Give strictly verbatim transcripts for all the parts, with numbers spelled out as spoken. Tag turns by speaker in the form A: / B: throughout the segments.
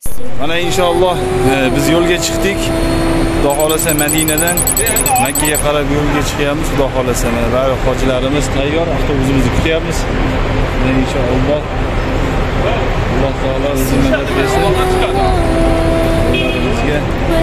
A: Mana inshaalloh biz yo'lga chiqdik. Xudo xolasa Madinadan Makkaga qarab yo'lga chiqyapmiz. Xudo xolasa mana bari hojilarimiz tayyor, avtobusimizni kutyapmiz. Inshaalloh Alloh taolo bizga madad bersin. Yo'llarimizga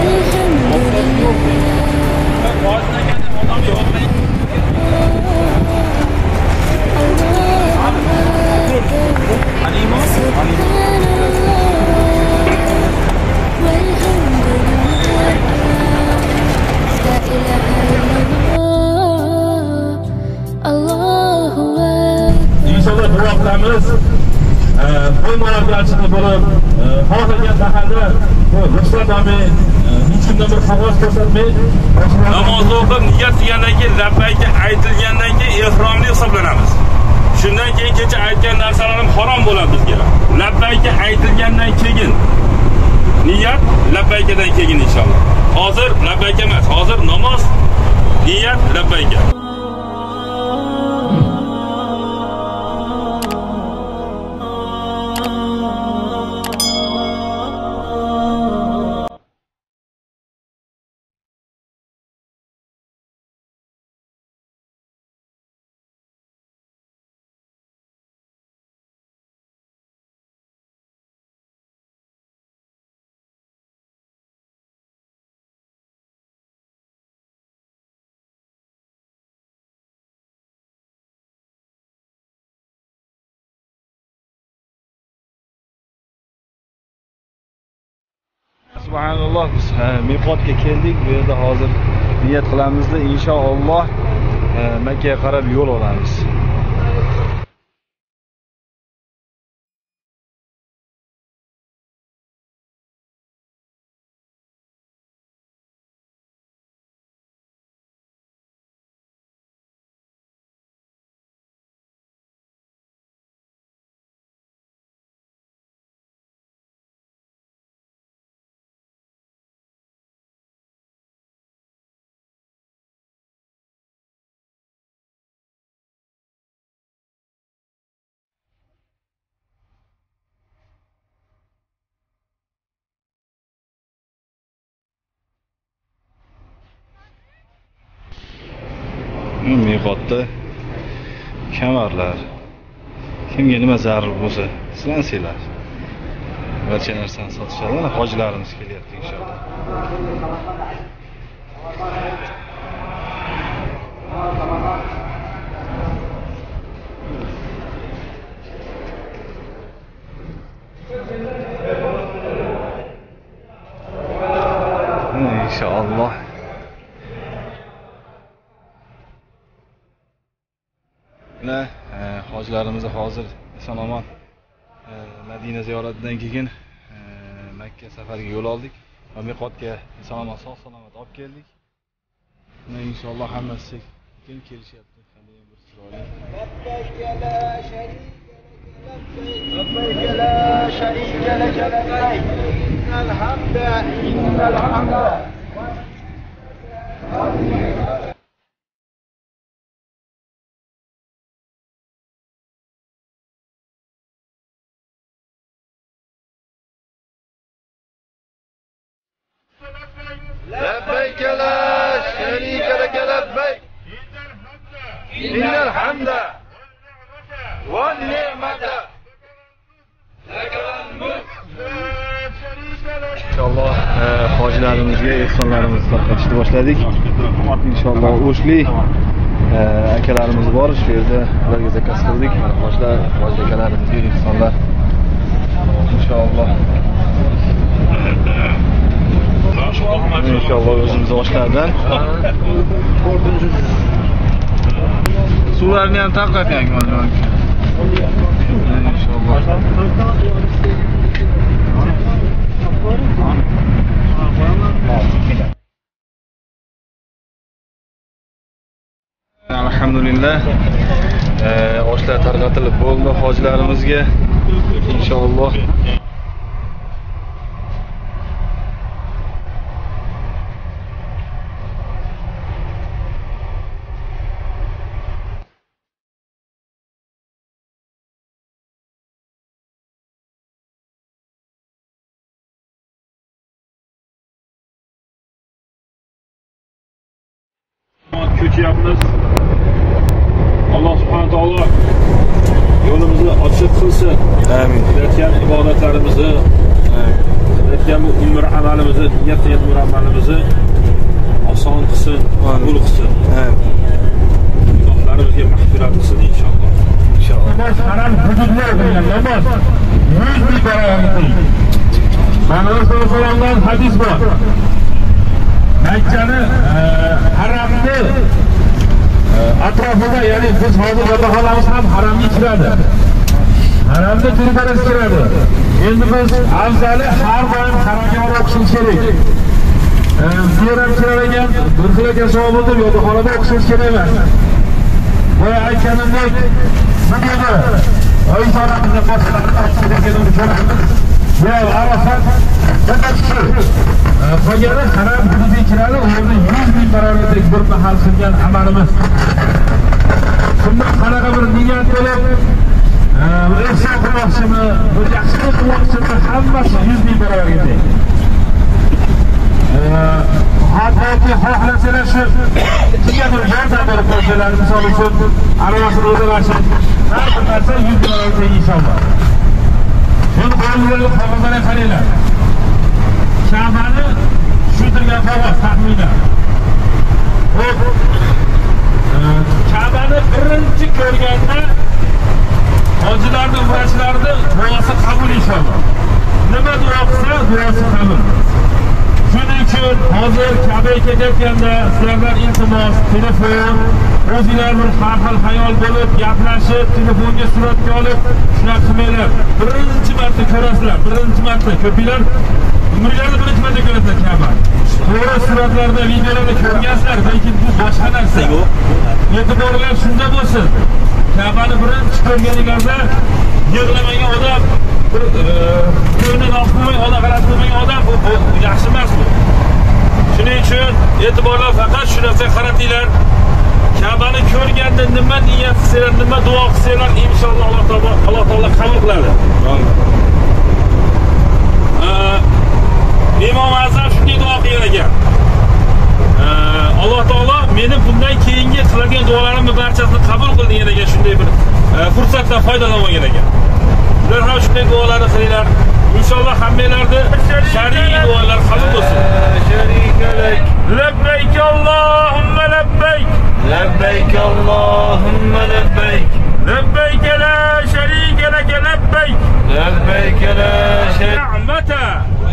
B: İnşallah bu vaktimiz qo'y murabbiyachini bo'lib, xohlagan mahalla bu ruxsat olmay, hech kimdan bir qog'oz ko'rsatmay
C: namoz o'qib niyat qilgandan keyin labbayga aytilgandan keyin ehromli hisoblanamiz. Shundan keyin kecha aytgan narsalarim harom bo'ladi bizga. Labbayga aytilgandan keyin niyat labbaykadan keyin inshaalloh. Hozir labbayka emas, hozir namoz, niyat labbayka.
A: Subhanalloh, biz miqotga keldik. Bu yerda hozir niyat qilamizda inshaalloh Makkaga qarab yo'l olamiz. Miqotda kamarlar kimga nima zarur bo'lsa silansanglar. Barcha narsani sotishadi. Hojilarimiz kelyapti inshaalloh. İnşallah. Ne e, hojilarimizni hozir eson-omon e, Madina ziyoratidan keyin e, Makka safariga yo'l oldik va miqotga eson-omon sog'-salomat olib keldik. Mana inshaalloh hammasi keyin kelishyapti. Qanday bir chiroyli.
D: لبيك لا شريك لك لبيك إن الحمد إن الحمد لبيك لا شريك لك لبيك إن الحمد والنعمة لك الملك
A: İnşallah e, hojilarimizga ehsonlarimizni tarqatishni boshladik. İnşallah o'shli e, akalarimiz bor, shu yerda ularga zakaz qildik. Hojilar, hoji akalarimizga ehsonlar. İnşallah. İnşallah o'zimiz oshlardan. Suvlarni ham tarqatyapti mana. İnşallah. Alhamdulillah. Ee, oshlar tarqatilib bo'ldi hojilarimizga. İnşallah.
C: uchyapmiz. Alloh subhanahu taolo yo'limizni ochiq qilsin.
A: Amin.
C: Qilayotgan ibodatlarimizni, qilayotgan bu umr amalimizni, niyat qilgan umr amalimizni oson qilsin, qabul qilsin.
A: Amin.
C: Gunohlarimizga mag'firat qilsin inshaalloh.
A: Inshaalloh.
B: Namoz haram hududlar degan namoz yuz ming barobar qiling. Mana Rasulullohdan hadis bor. Makkani haramni atrofida, ya'ni biz hozir yotoqxonamiz ham haramga kiradi. Haramda turbaras kiradi. Endi biz afzali har doim haramga o'qishimiz kerak. Ziyorat qiladigan bir xilaga savob o'tib yotoqxonada o'qishimiz kerak emas. Boya aytganimdek, bunga Oysa onamizga boshqalarni ko'ramiz. Ya Arafat qolgani haram hududiga kiradi, u yerda yuz ming barobarlik bir mahal qilgan amalimiz. Shunda qanaqa bir niyat bo'lib, ihson qilmoqchimi, bir yaxshilik qilmoqchimi, hammasi yuz ming barobarga teng. Hattoki xohlasalar shu kimgadir yordam berib qo'ysalar, misol uchun aravasini o'zlashib, har bir narsa yuz ming barobarga inshaalloh. Endi qo'lingizga qog'ozlarni qaranglar. Ka'bani shu turgan qog'oz taxminan. Xo'p. Ka'bani birinchi ko'rganda hojilarning, umrachilarning duosi qabul inshaalloh. Nima duo qilsa, duosi qabul. Shuning uchun hozir Ka'baga ketayotganda sizlardan iltimos, telefon, o'zinglar bir har xil xayol bo'lib, gaplashib, telefonga suratga olib, shunaqa qilmanglar. Birinchi marta ko'rasizlar, birinchi marta ko'pinglar umrlarda birinchi marta ko'rasizlar Ka'bani. To'g'ri suratlarda, videolarda ko'rgansizlar, lekin bu boshqa narsa. E'tiborlar shunda bo'lsin. Ka'bani birinchi ko'rganingizda yig'lamagan odam, ko'ngli noqulay odam, g'alati qilmagan odam bu yaxshi emas bu. Shuning uchun e'tiborlar faqat shu narsaga qaratinglar. Ka'bani ko'rganda nima niyat qilsanglar, nima duo qilsanglar, inshaalloh Alloh taolo Alloh taolo qabul qiladi. Imom Azam shunday duo qilgan ekan. Alloh taolo meni bundan keyingi qiladigan duolarimni barchasini qabul qil degan ekan, shunday bir fursatdan foydalanmagan ekan. Sizlar ham shunday duolarni qilinglar. İnşallah hammelerde şer'i dualar kabul olsun.
D: Şerikelek.
C: Lebbeyk Allahümme lebbeyk.
D: Lebbeyk Allahümme lebbeyk.
C: Lebbeyk la şerike leke lebbeyk.
D: Lebbeyk la şerike.
C: Ni'mete.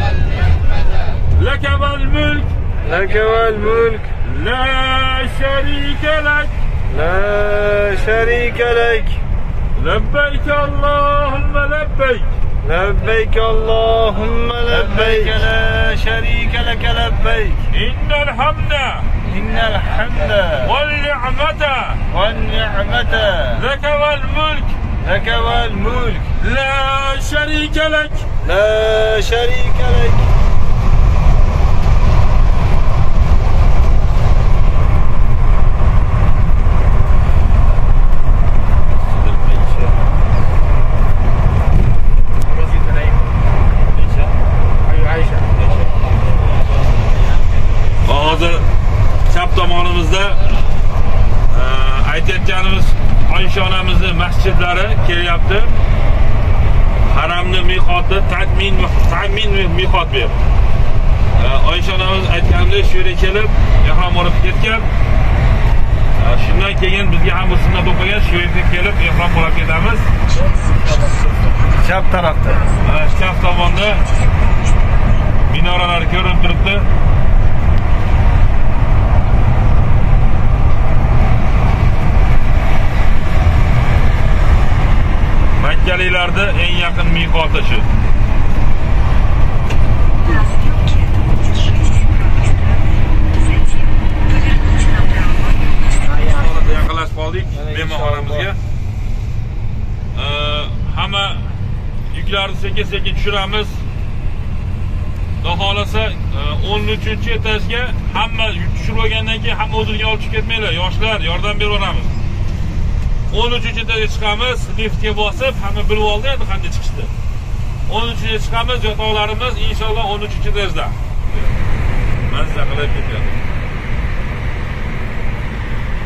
C: Leke vel mülk.
D: Leke vel mülk.
C: La şerike lek.
D: La şerikelek.
C: Lebbeyk Allahümme lebbeyk.
D: لبيك اللهم لبيك لا شريك لك لبيك
C: إن الحمد
D: إن الحمد
C: والنعمة
D: والنعمة
C: لك والملك
D: لك والملك
C: لا شريك لك
D: لا شريك لك.
C: Hozir chap tomonimizda aytayotganimiz Oysha onamizning masjidlari kelyapti. Haramning miqoti ta'min ta'min miqot bu. Oysha onamiz aytganidek shu yerga kelib, ihrom olib ketgan. Shundan keyin bizga ham sunnat o'qigan, shu yerga kelib ihrom olib ketamiz.
D: Chap tarafda.
C: Mana chap tomonda minoralar ko'rinib turibdi. Makkaliklarda eng yaqin miqoti shu. Yaqinlashib qoldik mehmonxonamizga. Hamma yuklarni sekin-sekin tushiramiz. Xudo xolasa o'n uchinchi etajga hamma yuk tushirib olgandan keyin hamma o'zingizga olib chiqib ketmanglar. Yoshlar yordam beraveramiz. o'n uchinchi etajga chiqamiz, liftga bosib, hamma bilib oldi endi qanday chiqishdi. o'n uchinchi chiqamiz, yotoqlarimiz inshaalloh o'n uchinchi etajda. Mazza qilib ketyapti.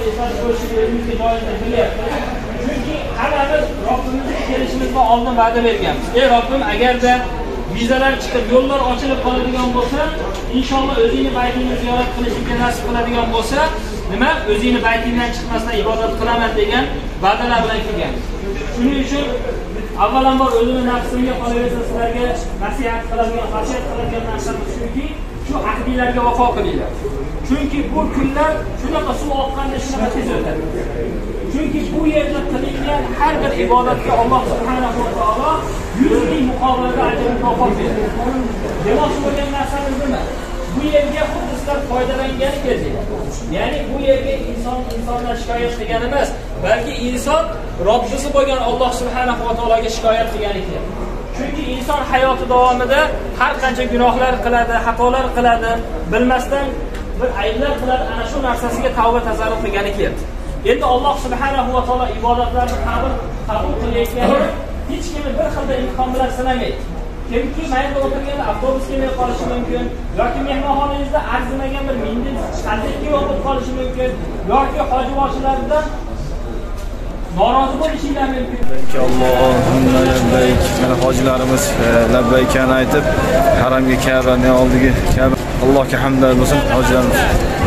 E: eslatib qo'yishni o'zimizga joizdir bilyapmiz. Chunki hammamiz Robbimizga kelishimizga oldin va'da berganmiz. Ey Robbim, agarda vizalar chiqib, yo'llar ochilib qoladigan bo'lsa, inshaalloh o'zingni baytingni ziyorat qilishimga nasib qiladigan bo'lsa, nima? O'zingni baytingdan chiqmasdan ibodat qilaman degan va'dalar bilan kelganmiz. Shuning uchun avvalambor o'zimni nafsimga qolaversa sizlarga nasihat qiladigan, vasiyat qiladigan narsamiz shuki, shu aqdiylarga vafo qilinglar. Chunki bu kunlar shunaqa suv oqqanda shunaqa tez o'tadi. Chunki bu yerda qilingan har bir ibodatga Alloh subhanahu va taolo yuz ming muqobilada ajr mukofot beradi. Demoqchi bo'lgan narsamiz nima? Bu yerga xuddi sizlar foydalangani keldik. Ya'ni bu yerga inson insonlar shikoyat qilgani emas, balki inson Robbisi bo'lgan Alloh subhanahu va taologa shikoyat qilgani keldi. Chunki inson hayoti davomida har qancha gunohlar qiladi, xatolar qiladi, bilmasdan bir ayblar qiladi, ana shu narsasiga tavba tazarruh qilgani keldi. Endi Alloh subhanahu va taolo ibodatlarni qabul qabul qilayotganda hech kimni bir xilda imtihon bilan sinamaydi. Kimki mayda o'tirganda avtobus kelmay qolishi mumkin, yoki mehmonxonangizda arzimagan bir mendil qanday yo'qib qolishi mumkin, yoki hojibochilardan norozi bo'lishingiz mumkin.
A: Allohumma labbayk. Mana hojilarimiz labbaykani aytib, haramga Ka'baning oldiga Ka'ba. Allohga hamdlar bo'lsin hojilarimiz.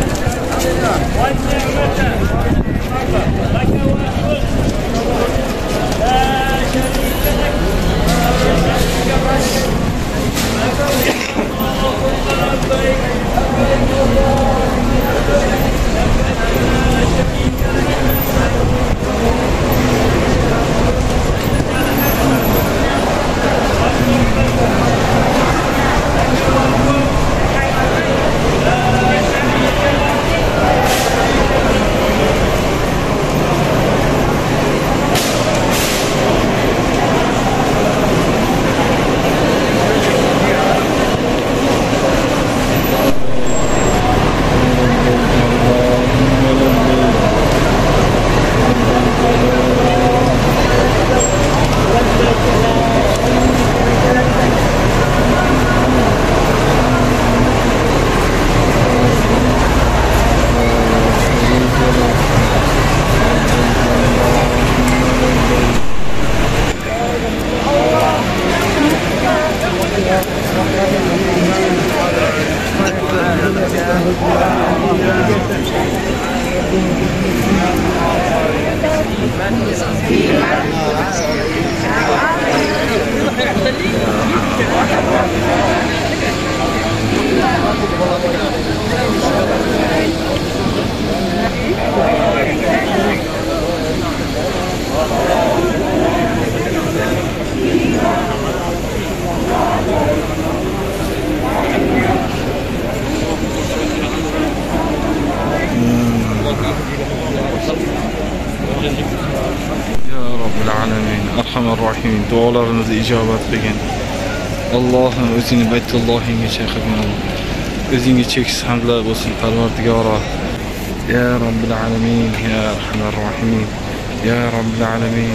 A: Arhamar-Rahim, duolarimizni ijobat qilgin. Allohim o'zingni Baytullohingga chaqirgan. O'zingga cheksiz hamdlar bo'lsin Parvardigoro. Ya Robbil alamin, ya Arhamar-Rahim, ya Robbil alamin.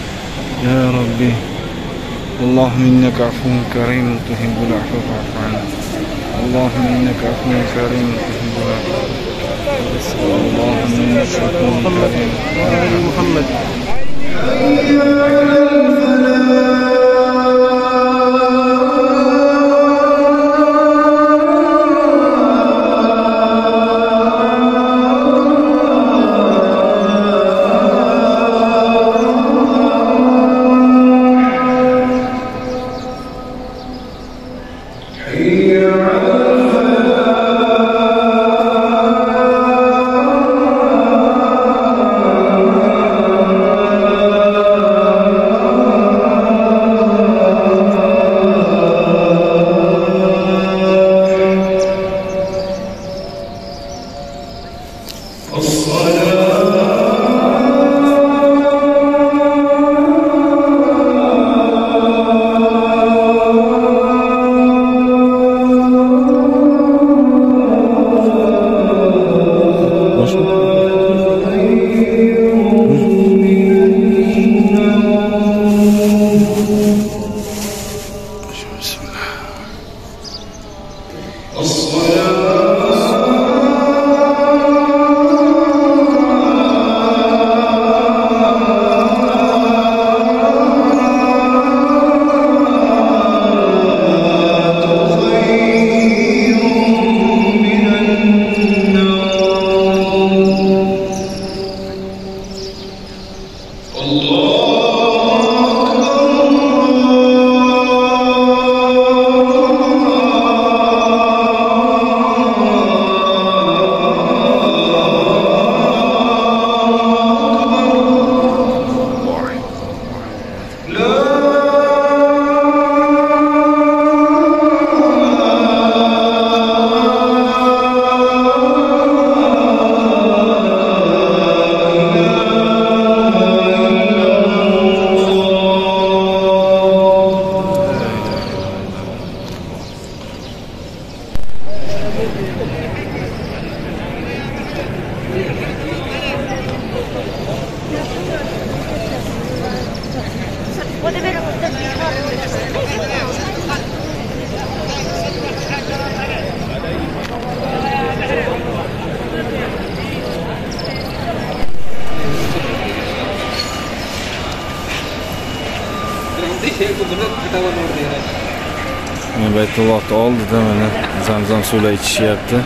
A: Ya Robbi. Allahumma innaka afuwwun karimun tuhibbul afwa fa'fu anna. Allahumma innaka afuwwun karimun tuhibbul afwa. Allahumma innaka afuwwun karimun. Muhammad.
F: الصلاة
A: Baytullohni oldida mana zamzam suvlar ichishyapti.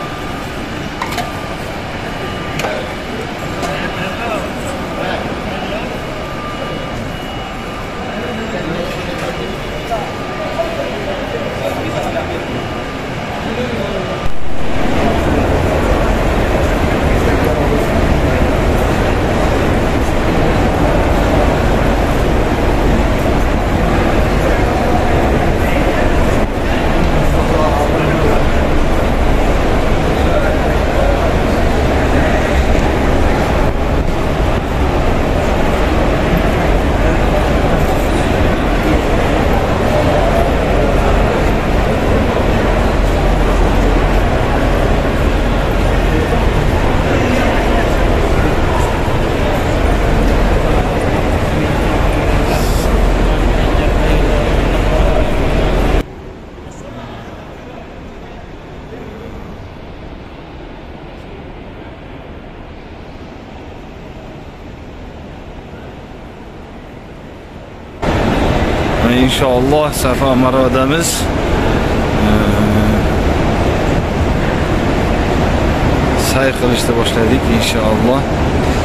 A: İnşallah Safa Marva'damiz. Sayr qilishni boshladik inşallah.